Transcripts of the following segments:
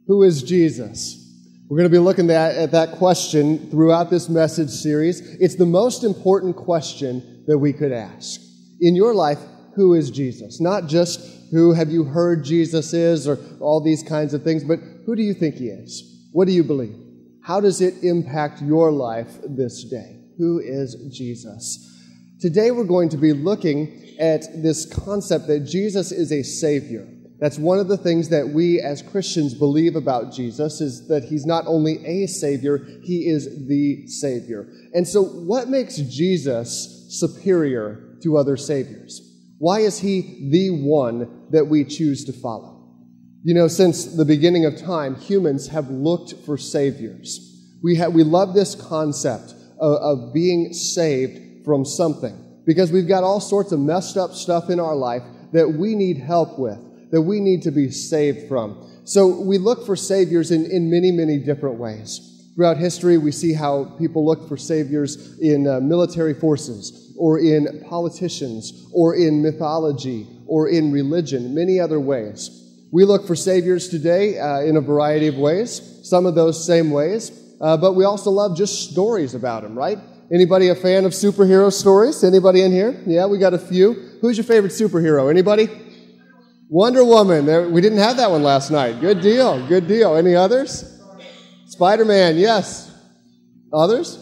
Who is Jesus? We're going to be looking at that question throughout this message series. It's the most important question that we could ask. In your life, who is Jesus? Not just who have you heard Jesus is or all these kinds of things, but who do you think he is? What do you believe? How does it impact your life this day? Who is Jesus? Today we're going to be looking at this concept that Jesus is a Savior. That's one of the things that we as Christians believe about Jesus, is that he's not only a Savior, he is the Savior. And so what makes Jesus superior to other Saviors? Why is he the one that we choose to follow? You know, since the beginning of time, humans have looked for Saviors. We love this concept of being saved from something, because we've got all sorts of messed up stuff in our life that we need help with, that we need to be saved from. So we look for saviors in many, many different ways. Throughout history, we see how people look for saviors in military forces, or in politicians, or in mythology, or in religion, many other ways. We look for saviors today in a variety of ways, some of those same ways, but we also love just stories about them, right? Anybody a fan of superhero stories? Anybody in here? Yeah, we got a few. Who's your favorite superhero? Anybody? Wonder Woman. We didn't have that one last night. Good deal. Good deal. Any others? Spider-Man. Yes. Others?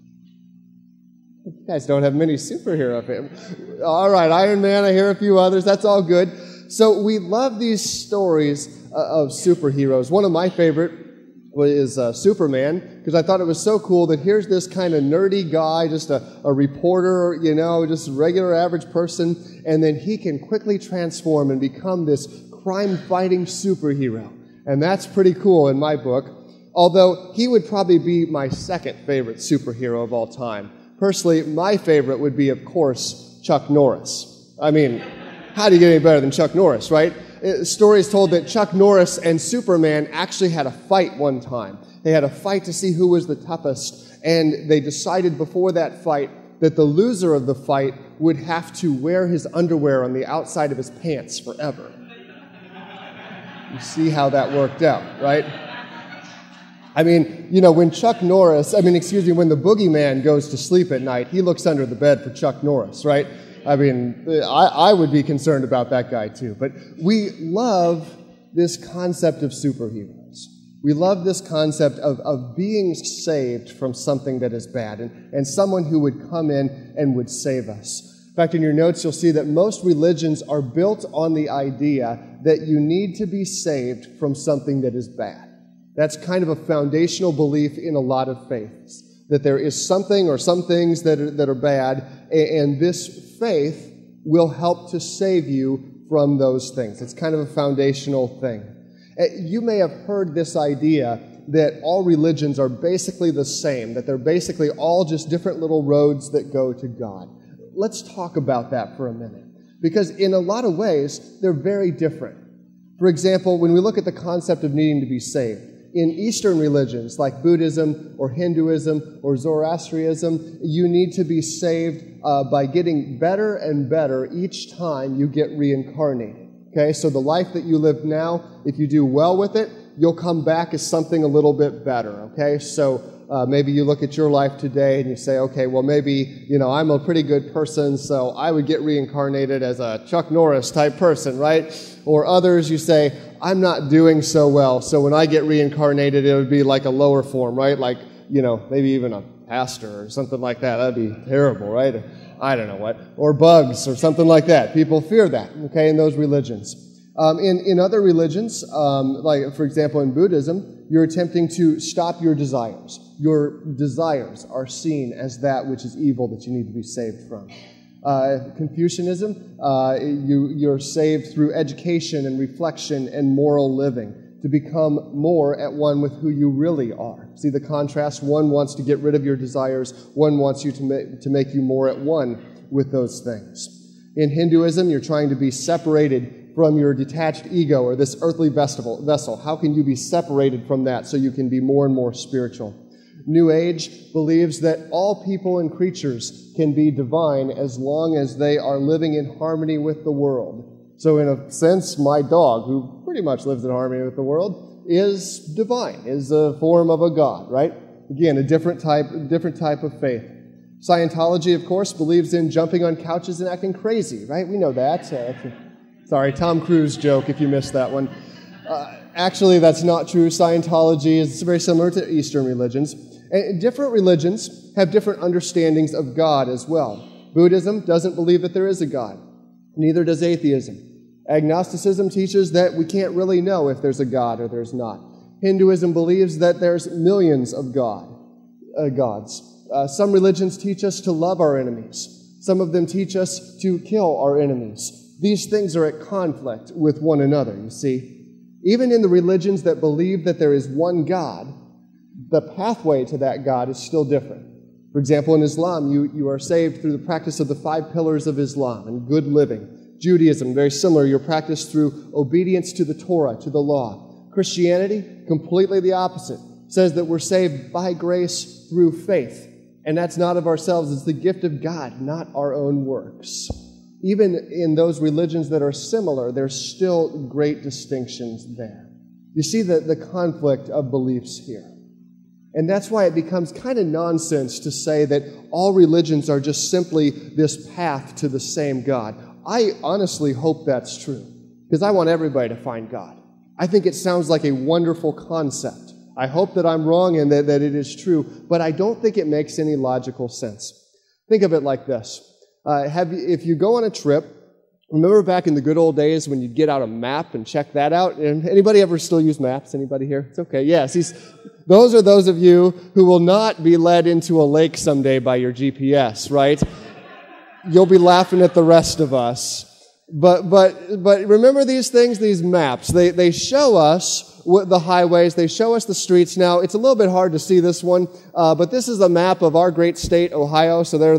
You guys don't have many superhero fans. All right. Iron Man. I hear a few others. That's all good. So we love these stories of superheroes. One of my favorite is Superman, because I thought it was so cool that here's this kind of nerdy guy, just a reporter, you know, just a regular average person, and then he can quickly transform and become this crime-fighting superhero. And that's pretty cool in my book, although he would probably be my second favorite superhero of all time. Personally, my favorite would be, of course, Chuck Norris. I mean, how do you get any better than Chuck Norris, right? Stories told that Chuck Norris and Superman actually had a fight one time. They had a fight to see who was the toughest, and they decided before that fight that the loser of the fight would have to wear his underwear on the outside of his pants forever. You see how that worked out, right? I mean, you know, when the boogeyman goes to sleep at night, he looks under the bed for Chuck Norris, right? I mean, I would be concerned about that guy too. But we love this concept of superheroes. We love this concept of being saved from something that is bad, and someone who would come in and would save us. In fact, in your notes, you'll see that most religions are built on the idea that you need to be saved from something that is bad. That's kind of a foundational belief in a lot of faiths, that there is something or some things that are bad, and this faith will help to save you from those things. It's kind of a foundational thing. You may have heard this idea that all religions are basically the same, that they're basically all just different little roads that go to God. Let's talk about that for a minute, because in a lot of ways, they're very different. For example, when we look at the concept of needing to be saved, in Eastern religions like Buddhism or Hinduism or Zoroastrianism, you need to be saved by getting better and better each time you get reincarnated. Okay, so the life that you live now, if you do well with it, you'll come back as something a little bit better. Okay, so maybe you look at your life today and you say, okay, well maybe, you know, I'm a pretty good person, so I would get reincarnated as a Chuck Norris type person, right? Or others, you say, I'm not doing so well, so when I get reincarnated, it would be like a lower form, right? Like, you know, maybe even a pastor or something like that. That'd be terrible, right? I don't know what. Or bugs or something like that. People fear that, okay, in those religions. In other religions, like, for example, in Buddhism, you're attempting to stop your desires. Your desires are seen as that which is evil that you need to be saved from. Confucianism, you're saved through education and reflection and moral living to become more at one with who you really are. See the contrast? One wants to get rid of your desires. One wants you to make you more at one with those things. In Hinduism, you're trying to be separated from your detached ego or this earthly vessel. How can you be separated from that so you can be more and more spiritual? New Age believes that all people and creatures can be divine as long as they are living in harmony with the world. So in a sense, my dog, who pretty much lives in harmony with the world, is divine, is a form of a god, right? Again, a different type of faith. Scientology, of course, believes in jumping on couches and acting crazy, right? We know that. Sorry, Tom Cruise joke if you missed that one. Actually, that's not true. Scientology is very similar to Eastern religions. And different religions have different understandings of God as well. Buddhism doesn't believe that there is a God. Neither does atheism. Agnosticism teaches that we can't really know if there's a God or there's not. Hinduism believes that there's millions of gods. Some religions teach us to love our enemies. Some of them teach us to kill our enemies. These things are at conflict with one another, you see. Even in the religions that believe that there is one God, the pathway to that God is still different. For example, in Islam, you are saved through the practice of the 5 pillars of Islam and good living. Judaism, very similar. You're practiced through obedience to the Torah, to the law. Christianity, completely the opposite. Says that we're saved by grace through faith. And that's not of ourselves. It's the gift of God, not our own works. Even in those religions that are similar, there's still great distinctions there. You see the conflict of beliefs here. And that's why it becomes kind of nonsense to say that all religions are just simply this path to the same God. I honestly hope that's true, because I want everybody to find God. I think it sounds like a wonderful concept. I hope that I'm wrong and that it is true, but I don't think it makes any logical sense. Think of it like this. If you go on a trip, remember back in the good old days when you'd get out a map and check that out? And anybody ever still use maps? Anybody here? It's okay. Yes, those are those of you who will not be led into a lake someday by your GPS, right? You'll be laughing at the rest of us. But remember these things, these maps. They show us the highways. They show us the streets. Now, it's a little bit hard to see this one, but this is a map of our great state, Ohio. So there,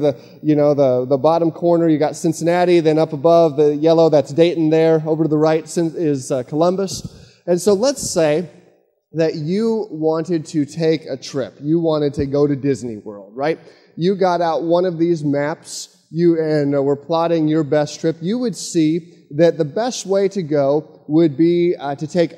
the bottom corner, you got Cincinnati. Then up above, the yellow, that's Dayton there. Over to the right is Columbus. And so let's say that you wanted to take a trip. You wanted to go to Disney World, right? You got out one of these maps. We're plotting your best trip. You would see that the best way to go would be to take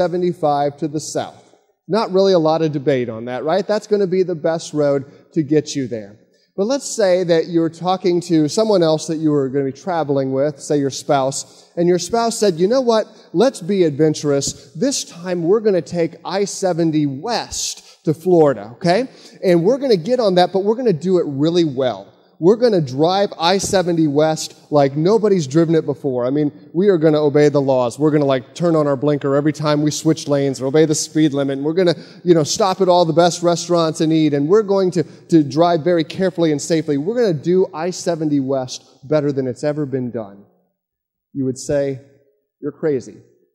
I-75 to the south. Not really a lot of debate on that, right? That's going to be the best road to get you there. But let's say that you're talking to someone else that you were going to be traveling with, say your spouse, and your spouse said, you know what, let's be adventurous. This time we're going to take I-70 west to Florida, okay? And we're going to get on that, but we're going to do it really well. We're going to drive I-70 west like nobody's driven it before. I mean, we are going to obey the laws. We're going to turn on our blinker every time we switch lanes or obey the speed limit. And we're going to, stop at all the best restaurants and eat. And we're going to drive very carefully and safely. We're going to do I-70 west better than it's ever been done. You would say, you're crazy.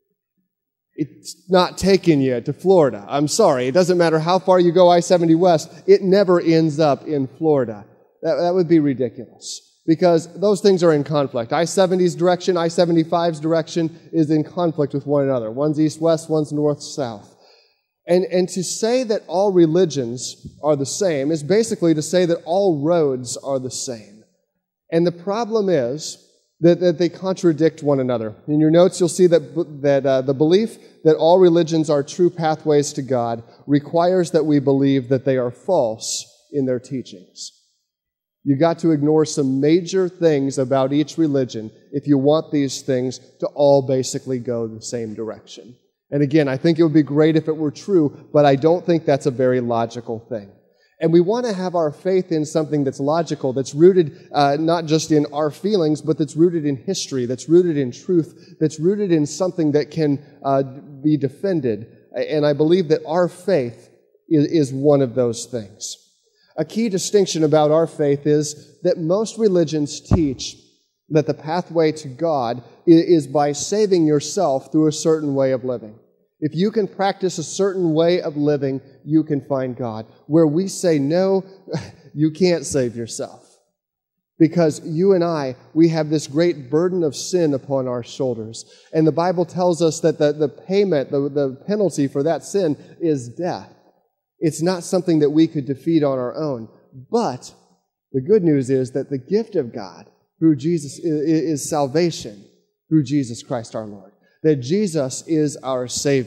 It's not taking you to Florida. I'm sorry. It doesn't matter how far you go I-70 west. It never ends up in Florida. That would be ridiculous, because those things are in conflict. I-70's direction, I-75's direction is in conflict with one another. One's east-west, one's north-south. And to say that all religions are the same is basically to say that all roads are the same. And the problem is that they contradict one another. In your notes, you'll see that the belief that all religions are true pathways to God requires that we believe that they are false in their teachings. You've got to ignore some major things about each religion if you want these things to all basically go the same direction. And again, I think it would be great if it were true, but I don't think that's a very logical thing. And we want to have our faith in something that's logical, that's rooted not just in our feelings, but that's rooted in history, that's rooted in truth, that's rooted in something that can be defended. And I believe that our faith is one of those things. A key distinction about our faith is that most religions teach that the pathway to God is by saving yourself through a certain way of living. If you can practice a certain way of living, you can find God. Where we say, no, you can't save yourself. Because you and I, we have this great burden of sin upon our shoulders. And the Bible tells us that the payment, the penalty for that sin is death. It's not something that we could defeat on our own. But the good news is that the gift of God through Jesus is salvation through Jesus Christ our Lord. That Jesus is our Savior.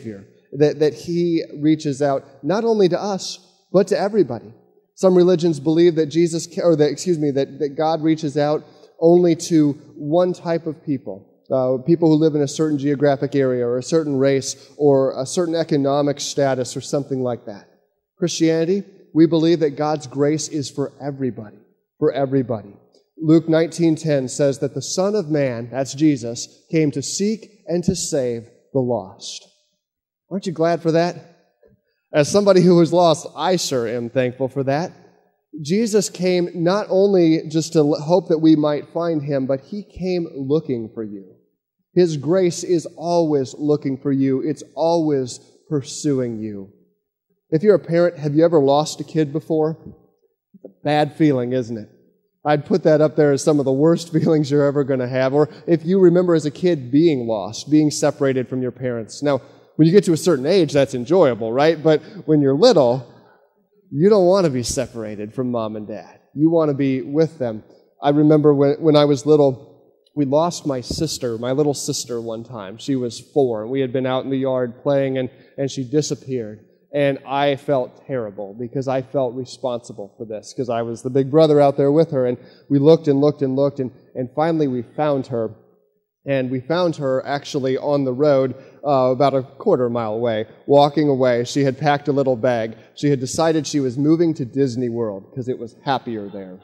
that he reaches out not only to us, but to everybody. Some religions believe that that God reaches out only to one type of people. People who live in a certain geographic area or a certain race or a certain economic status or something like that. Christianity, we believe that God's grace is for everybody, for everybody. Luke 19:10 says that the Son of Man, that's Jesus, came to seek and to save the lost. Aren't you glad for that? As somebody who was lost, I sure am thankful for that. Jesus came not only just to hope that we might find him, but he came looking for you. His grace is always looking for you. It's always pursuing you. If you're a parent, have you ever lost a kid before? It's a bad feeling, isn't it? I'd put that up there as some of the worst feelings you're ever going to have. Or if you remember as a kid being lost, being separated from your parents. Now, when you get to a certain age, that's enjoyable, right? But when you're little, you don't want to be separated from mom and dad. You want to be with them. I remember when I was little, we lost my little sister one time. She was 4, and we had been out in the yard playing, and she disappeared. And I felt terrible because I felt responsible for this because I was the big brother out there with her. And we looked and looked and looked, and finally we found her. And we found her actually on the road about a quarter mile away, walking away. She had packed a little bag. She had decided she was moving to Disney World because it was happier there.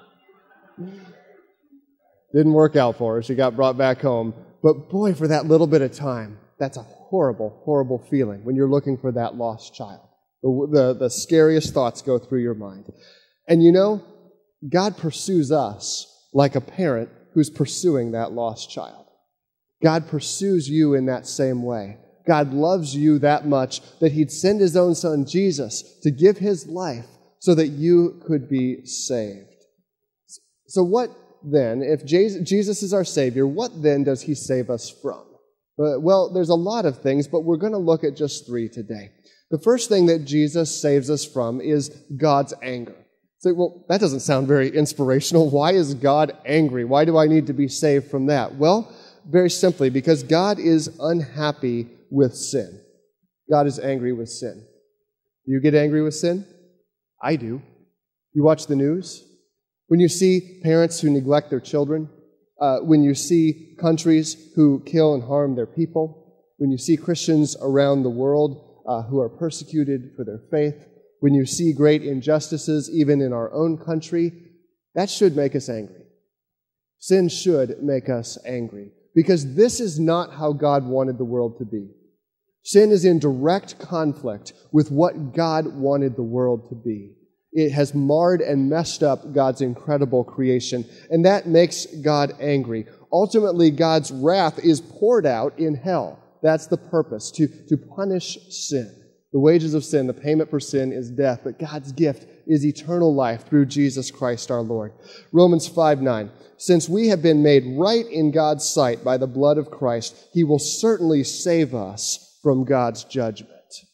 Didn't work out for her. She got brought back home. But boy, for that little bit of time, that's a horrible, horrible feeling when you're looking for that lost child. The scariest thoughts go through your mind. And you know, God pursues us like a parent who's pursuing that lost child. God pursues you in that same way. God loves you that much that he'd send his own son, Jesus, to give his life so that you could be saved. So what then, if Jesus is our Savior, what then does he save us from? Well, there's a lot of things, but we're going to look at just 3 today. The first thing that Jesus saves us from is God's anger. So, well, that doesn't sound very inspirational. Why is God angry? Why do I need to be saved from that? Well, very simply, because God is unhappy with sin. God is angry with sin. Do you get angry with sin? I do. You watch the news? When you see parents who neglect their children, when you see countries who kill and harm their people, when you see Christians around the world who are persecuted for their faith, when you see great injustices even in our own country, that should make us angry. Sin should make us angry, because this is not how God wanted the world to be. Sin is in direct conflict with what God wanted the world to be. It has marred and messed up God's incredible creation, and that makes God angry. Ultimately, God's wrath is poured out in hell. That's the purpose, to punish sin. The wages of sin, the payment for sin is death, but God's gift is eternal life through Jesus Christ our Lord. Romans 5:9, since we have been made right in God's sight by the blood of Christ, he will certainly save us from God's judgment.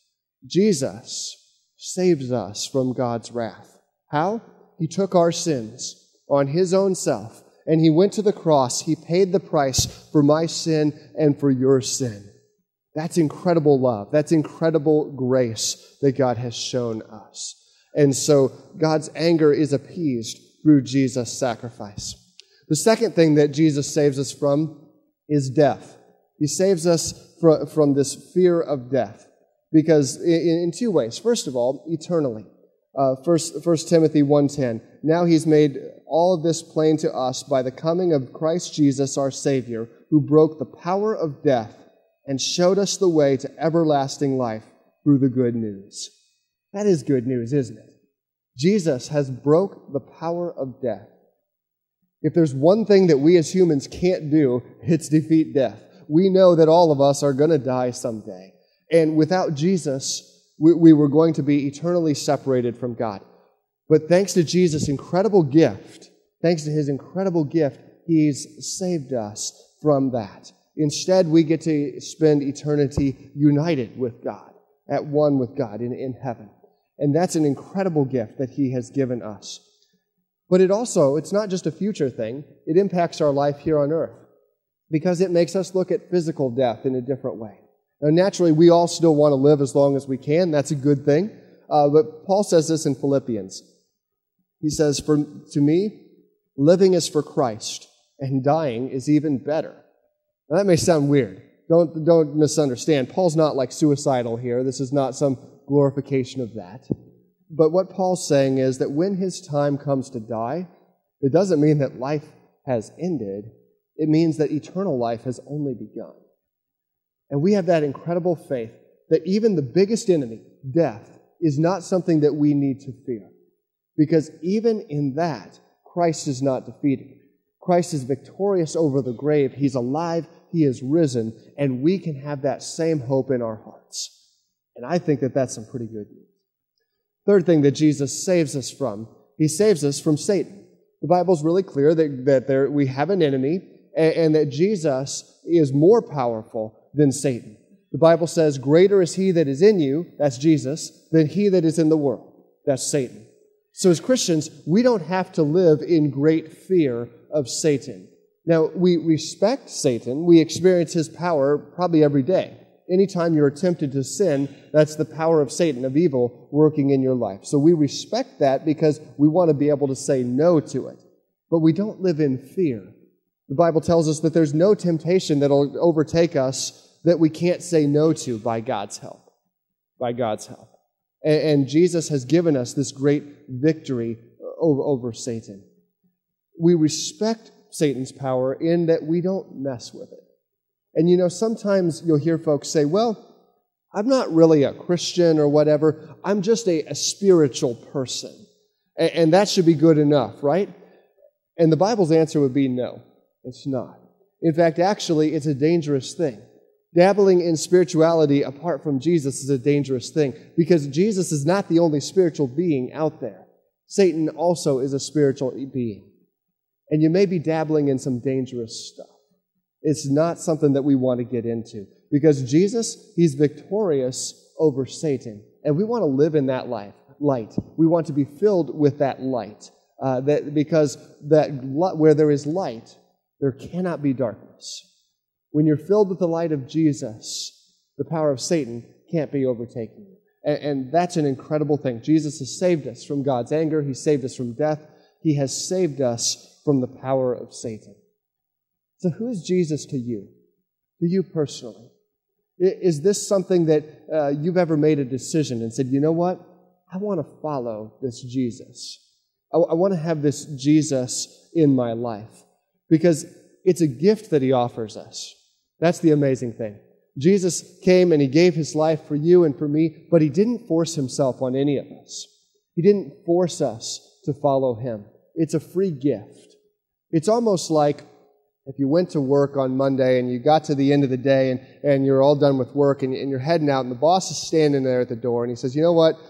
Jesus saves us from God's wrath. How? He took our sins on his own self, and he went to the cross. He paid the price for my sin and for your sin. That's incredible love. That's incredible grace that God has shown us. And so God's anger is appeased through Jesus' sacrifice. The second thing that Jesus saves us from is death. He saves us from this fear of death. Because in 2 ways. First of all, eternally. 1 Timothy 1:10. Now he's made all of this plain to us by the coming of Christ Jesus our Savior, who broke the power of death and showed us the way to everlasting life through the good news. That is good news, isn't it? Jesus has broke the power of death. If there's one thing that we as humans can't do, it's defeat death. We know that all of us are going to die someday. And without Jesus, we were going to be eternally separated from God. But thanks to Jesus' incredible gift, thanks to his incredible gift, he's saved us from that. Instead, we get to spend eternity united with God, at one with God in heaven. And that's an incredible gift that he has given us. But it's not just a future thing. It impacts our life here on earth because it makes us look at physical death in a different way. Now, naturally, we all still want to live as long as we can. That's a good thing. But Paul says this in Philippians. He says, to me, living is for Christ, and dying is even better. Now, that may sound weird. Don't misunderstand. Paul's not like suicidal here. This is not some glorification of that. But what Paul's saying is that when his time comes to die, it doesn't mean that life has ended. It means that eternal life has only begun. And we have that incredible faith that even the biggest enemy, death, is not something that we need to fear. Because even in that, Christ is not defeated. Christ is victorious over the grave. He's alive. He is risen. And we can have that same hope in our hearts. And I think that that's some pretty good news. Third thing that Jesus saves us from, He saves us from Satan. The Bible's really clear that we have an enemy and that Jesus is more powerful than Satan. The Bible says, greater is He that is in you, that's Jesus, than he that is in the world, that's Satan. So as Christians, we don't have to live in great fear of Satan. Now, we respect Satan. We experience his power probably every day. Anytime you're tempted to sin, that's the power of Satan, of evil, working in your life. So we respect that because we want to be able to say no to it. But we don't live in fear. The Bible tells us that there's no temptation that will overtake us that we can't say no to by God's help. By God's help. And Jesus has given us this great victory over Satan. We respect Satan's power in that we don't mess with it. And you know, sometimes you'll hear folks say, well, I'm not really a Christian or whatever. I'm just a spiritual person. And that should be good enough, right? And the Bible's answer would be no, it's not. In fact, actually, it's a dangerous thing. Dabbling in spirituality apart from Jesus is a dangerous thing because Jesus is not the only spiritual being out there. Satan also is a spiritual being. And you may be dabbling in some dangerous stuff. It's not something that we want to get into because Jesus, He's victorious over Satan. And we want to live in that light. We want to be filled with that light. Because where there is light, there cannot be darkness. When you're filled with the light of Jesus, the power of Satan can't be overtaken you. And that's an incredible thing. Jesus has saved us from God's anger. He saved us from death. He has saved us from the power of Satan. So who is Jesus to you? To you personally? Is this something that you've ever made a decision and said, you know what? I want to follow this Jesus. I want to have this Jesus in my life because it's a gift that He offers us. That's the amazing thing. Jesus came and He gave His life for you and for me, but He didn't force Himself on any of us. He didn't force us to follow Him. It's a free gift. It's almost like if you went to work on Monday and you got to the end of the day and you're all done with work and you're heading out and the boss is standing there at the door and he says, you know what?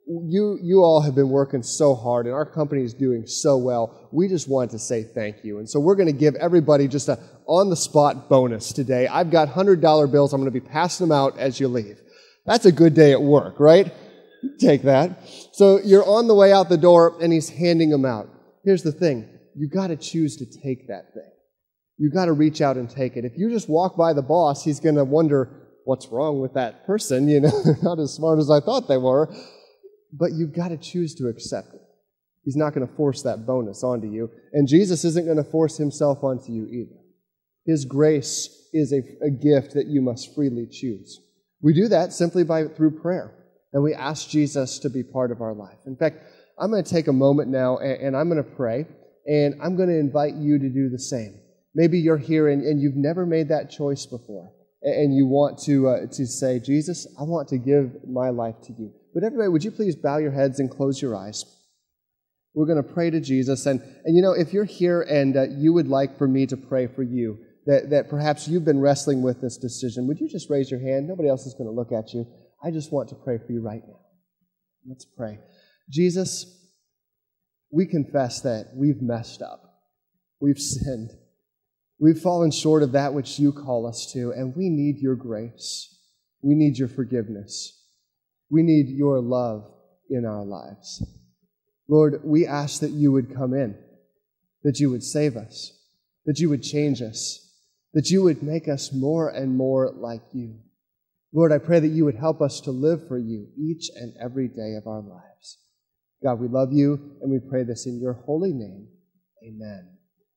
You all have been working so hard and our company is doing so well. We just wanted to say thank you. And so we're going to give everybody just a on-the-spot bonus today. I've got $100 bills. I'm going to be passing them out as you leave. That's a good day at work, right? Take that. So you're on the way out the door and he's handing them out. Here's the thing. You got to choose to take that thing. You got to reach out and take it. If you just walk by the boss, he's going to wonder, what's wrong with that person? You know, they're not as smart as I thought they were. But you've got to choose to accept it. He's not going to force that bonus onto you. And Jesus isn't going to force Himself onto you either. His grace is a gift that you must freely choose. We do that simply through prayer. And we ask Jesus to be part of our life. In fact, I'm going to take a moment now and I'm going to pray. And I'm going to invite you to do the same. Maybe you're here and you've never made that choice before. And you want to say, Jesus, I want to give my life to you. But everybody, would you please bow your heads and close your eyes? We're going to pray to Jesus. And you know, if you're here and you would like for me to pray for you, that perhaps you've been wrestling with this decision, would you just raise your hand? Nobody else is going to look at you. I just want to pray for you right now. Let's pray. Jesus, we confess that we've messed up. We've sinned. We've fallen short of that which you call us to, and we need your grace. We need your forgiveness. We need your love in our lives. Lord, we ask that you would come in, that you would save us, that you would change us, that you would make us more and more like you. Lord, I pray that you would help us to live for you each and every day of our lives. God, we love you, and we pray this in your holy name. Amen.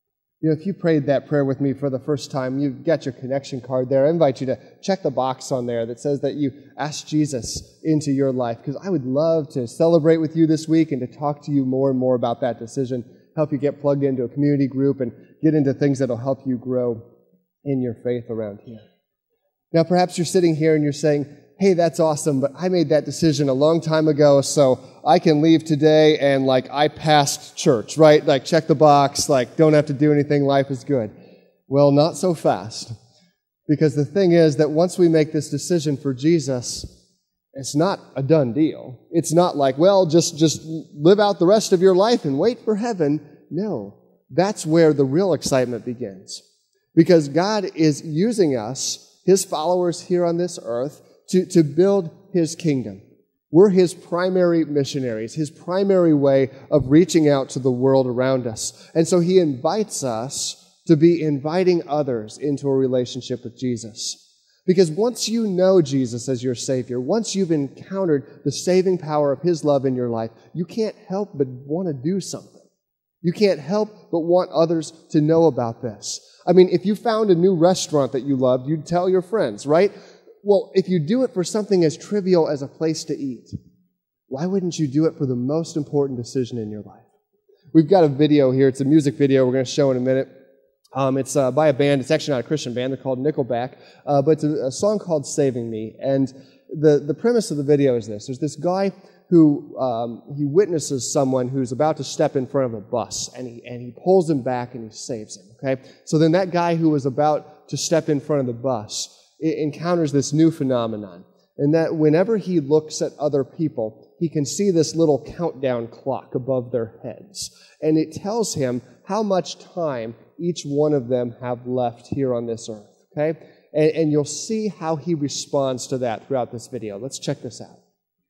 If you prayed that prayer with me for the first time, you've got your connection card there. I invite you to check the box on there that says that you asked Jesus into your life, because I would love to celebrate with you this week and to talk to you more and more about that decision, help you get plugged into a community group and get into things that will help you grow in your faith around here. Now, perhaps you're sitting here and you're saying, hey, that's awesome, but I made that decision a long time ago, so I can leave today and, I passed church, right? Check the box, don't have to do anything, life is good. Well, not so fast. Because the thing is that once we make this decision for Jesus, it's not a done deal. It's not just live out the rest of your life and wait for heaven. No, that's where the real excitement begins. Because God is using us, His followers here on this earth, to build His kingdom. We're His primary missionaries, His primary way of reaching out to the world around us. And so He invites us to be inviting others into a relationship with Jesus. Because once you know Jesus as your Savior, once you've encountered the saving power of His love in your life, you can't help but want to do something. You can't help but want others to know about this. I mean, if you found a new restaurant that you loved, you'd tell your friends, right? Well, if you do it for something as trivial as a place to eat, why wouldn't you do it for the most important decision in your life? We've got a video here. It's a music video we're going to show in a minute. It's by a band. It's actually not a Christian band. They're called Nickelback. But it's a song called Saving Me. And the premise of the video is this. There's this guy who he witnesses someone who's about to step in front of a bus. And he pulls him back and he saves him. Okay? So then that guy who was about to step in front of the bus encounters this new phenomenon. And that whenever he looks at other people, he can see this little countdown clock above their heads. And it tells him how much time each one of them have left here on this earth. Okay? And you'll see how he responds to that throughout this video. Let's check this out.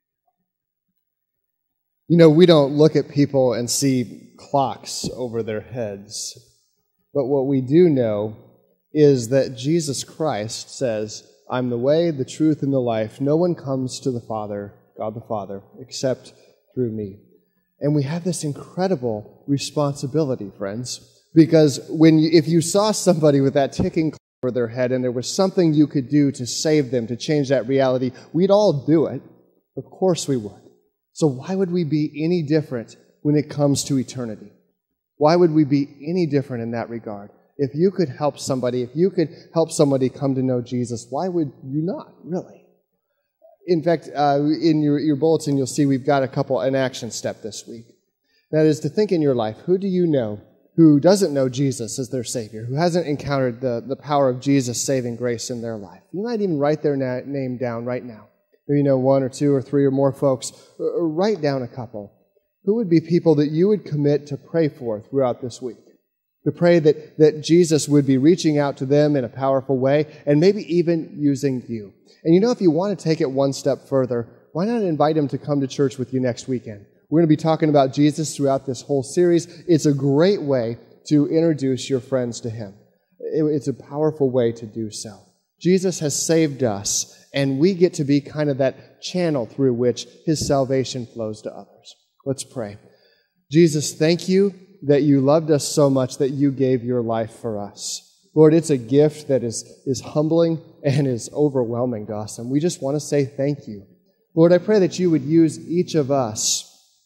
We don't look at people and see clocks over their heads. But what we do know is that Jesus Christ says, I'm the way, the truth, and the life. No one comes to the Father, God the Father, except through me. And we have this incredible responsibility, friends, because if you saw somebody with that ticking clock over their head and there was something you could do to save them, to change that reality, we'd all do it. Of course we would. So why would we be any different when it comes to eternity? Why would we be any different in that regard? If you could help somebody, come to know Jesus, why would you not, really? In fact, in your bulletin, you'll see we've got an action step this week. That is to think in your life, who do you know who doesn't know Jesus as their Savior, who hasn't encountered the power of Jesus' saving grace in their life? You might even write their name down right now. Maybe you know one or two or three or more folks. Write down a couple. Who would be people that you would commit to pray for throughout this week? To pray that Jesus would be reaching out to them in a powerful way and maybe even using you. And if you want to take it one step further, why not invite him to come to church with you next weekend? We're going to be talking about Jesus throughout this whole series. It's a great way to introduce your friends to him. It's a powerful way to do so. Jesus has saved us, and we get to be kind of that channel through which his salvation flows to others. Let's pray. Jesus, thank you that you loved us so much that you gave your life for us. Lord, it's a gift that is humbling and is overwhelming to us, and we just want to say thank you. Lord, I pray that you would use each of us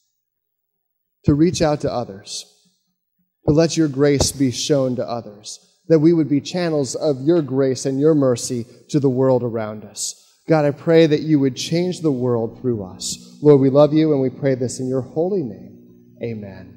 to reach out to others, to let your grace be shown to others, that we would be channels of your grace and your mercy to the world around us. God, I pray that you would change the world through us. Lord, we love you, and we pray this in your holy name. Amen.